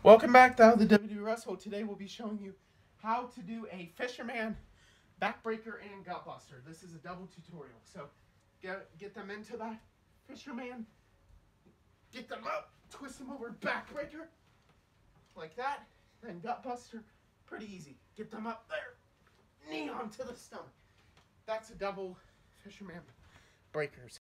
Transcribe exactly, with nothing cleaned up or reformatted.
Welcome back to How to W W E Wrestle. Today we'll be showing you how to do a Fisherman, Backbreaker, and Gutbuster. This is a double tutorial. So get, get them into that Fisherman, get them up, twist them over, Backbreaker, like that, then Gutbuster, pretty easy. Get them up there, knee onto the stomach. That's a double Fisherman breakers.